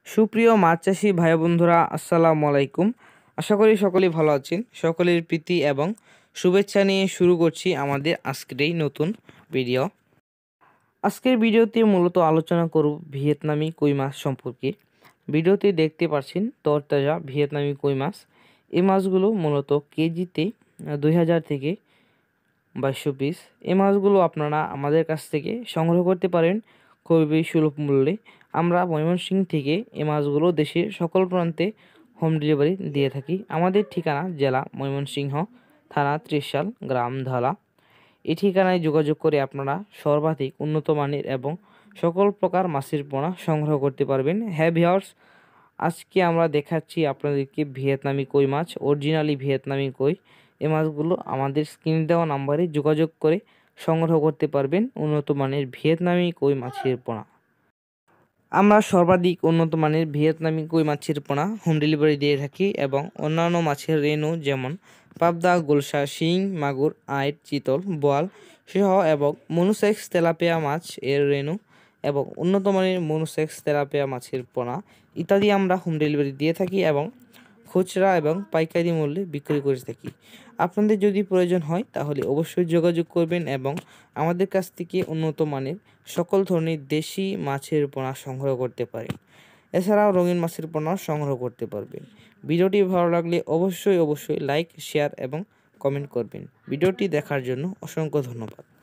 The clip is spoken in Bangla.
সুপ্রিয় মাছ চাষি ভাই বন্ধুরা, আসসালামু আলাইকুম। আশা করি সকলেই ভালো আছেন। সকলের প্রীতি এবং শুভেচ্ছা নিয়ে শুরু করছি আমাদের আজকের এই নতুন ভিডিও। আজকের ভিডিওতে মূলত আলোচনা করব ভিয়েতনামি কই মাছ সম্পর্কে। ভিডিওতে দেখতে পাচ্ছেন তরতাজা ভিয়েতনামি কই মাছ। এই মাছগুলো মূলত কেজিতে 2000 থেকে 2200 পিস। এই মাছগুলো আপনারা আমাদের কাছ থেকে সংগ্রহ করতে পারেন খুবই সুলভ মূল্যে। আমরা ময়মনসিংহ থেকে এই মাছগুলো দেশের সকল প্রান্তে হোম ডেলিভারি দিয়ে থাকি। আমাদের ঠিকানা জেলা ময়মনসিংহ, থানা ত্রিশাল, গ্রাম ধালা। এই ঠিকানায় যোগাযোগ করে আপনারা সর্বাধিক উন্নত মানের এবং সকল প্রকার মাছের পোনা সংগ্রহ করতে পারবেন। হ্যাঁ ভিউয়ার্স, আজকে আমরা দেখাচ্ছি আপনাদেরকে ভিয়েতনামি কই মাছ, অরিজিনালি ভিয়েতনামি কই। এই মাছগুলো আমাদের স্ক্রিনে দেওয়া নাম্বারে যোগাযোগ করে সংগ্রহ করতে পারবেন উন্নত মানের ভিয়েতনামি কই মাছের পোনা। আমরা সর্বাধিক উন্নত মানের ভিয়েতনামি কই মাছের পোনা হোম ডেলিভারি দিয়ে থাকি এবং অন্যান্য মাছের রেনু যেমন পাবদা, গোলসা, শিং, মাগুর, আইট, চিতল, বোয়াল সহ এবং মনুসেক্স তেলাপিয়া মাছ এর রেনু এবং উন্নত মানের মনুসেক্স তেলাপিয়া মাছের পোনা ইত্যাদি আমরা হোম ডেলিভারি দিয়ে থাকি এবং খুচরা এবং পাইকারি মূল্যে বিক্রি করে থাকি। আপনাদের যদি প্রয়োজন হয় তাহলে অবশ্যই যোগাযোগ করবেন এবং আমাদের কাছ থেকে উন্নত মানের সকল ধরনের দেশি মাছের পোনা সংগ্রহ করতে পারেন। এছাড়াও রঙিন মাছের পোনা সংগ্রহ করতে পারবেন। ভিডিওটি ভালো লাগলে অবশ্যই লাইক, শেয়ার এবং কমেন্ট করবেন। ভিডিওটি দেখার জন্য অসংখ্য ধন্যবাদ।